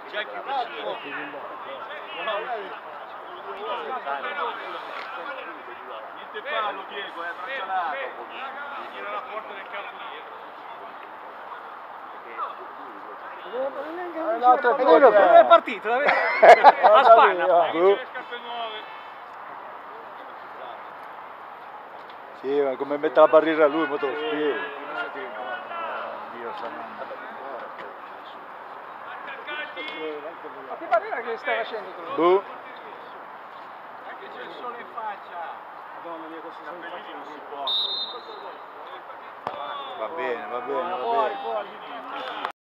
Già che vicino. Niente fallo Diego, è braccialato. Tira la porta del campo dietro. Dove è partito? A Spagna. Le scarpe nuove. Sì, ma come mette la barriera lui, ma te lo spiego. Dio santo. Ma che barriera che stai facendo tu? Boh. Anche c'è il sole in faccia. Madonna mia, questo Non si può. Va bene, va bene, va bene. fuori.